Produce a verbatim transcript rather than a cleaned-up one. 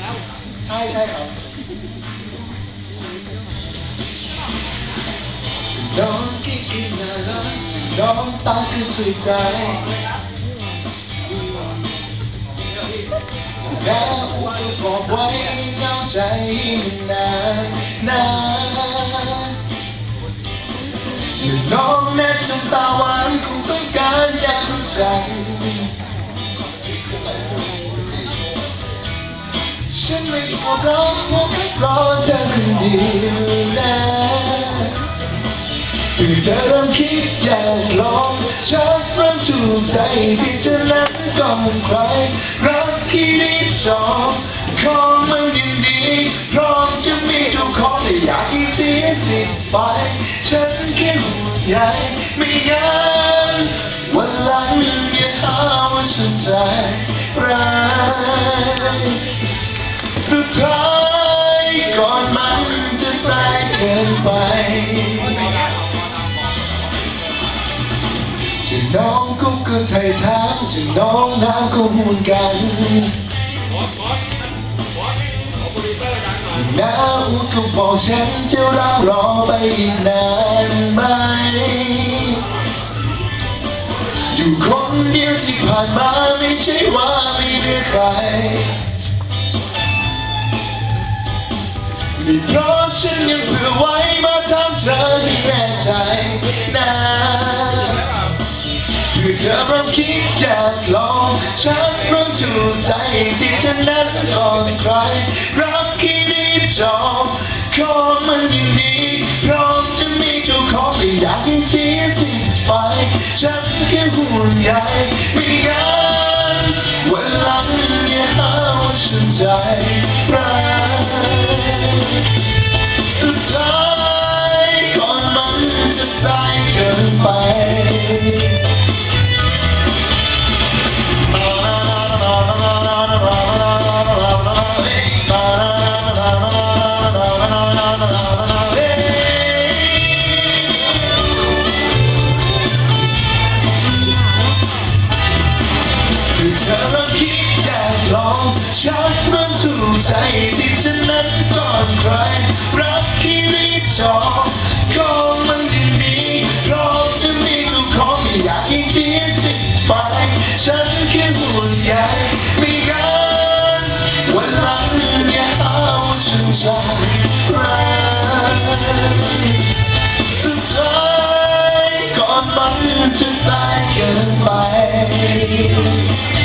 ใช่ใช่ครับน้องกิ๊กกิ๊กน่ารักน้องตาคือช่วยใจแล้วอุกบอกไว้เงาใจนานนานน้องแนบจนตาหวานคงต้องการอยากรู้ใจฉันไม่ขอร้องเพราะรอเธอคนเดียวนะเมื่อเธอเริ่มคิดอยากลองชักเริ่มถูกใจที่เธอนั้นก็มันใครรักที่รีบจองของมันยินดีพร้อมจะมีเจ้าของไม่อยากให้เสียสิทธิ์ไปฉันแค่ห่วงใยไม่งั้นวันหลังอย่าหาว่าฉันใจร้ายสุดท้ายก่อนมันจะสายเกินไปจะน้องก็เกินไทยทางจะน้องน้ำก็ห่วงกันน้าอูก็บอกฉันจะรักรอไปอีกนานไหมอยู่คนเดียวที่ผ่านมาไม่ใช่ว่าไม่เหลือใครไม่เพราะฉันยังเผื่อไว้มาทำเธอให้แน่ใจนะเพื่อเธอเริ่มคิดอยากลองฉันเริ่มถูกใจสิเธอนั้นก่อนใครรักที่รีบจองของมันยิ่งดีพร้อมจะมีเจ้าของไม่อยากให้เสียสิ่งไปฉันแค่ห่วงใยไม่งั้นวันหลังอย่าหาว่าฉันใจร้ายสุดท้ายก่อนมันจะสายเกินไปฉันเริ่มถูกใจสิเธอนั้นก่อนใครรักที่รีบจองของมันยิ่งดีพร้อมจะมีเจ้าของไม่อยากให้เสียสิ่งไปฉันแค่ห่วงใยไม่งั้นวันหลังอย่าหาว่าฉันใจร้ายสุดท้ายก่อนมันจะสายเกินไป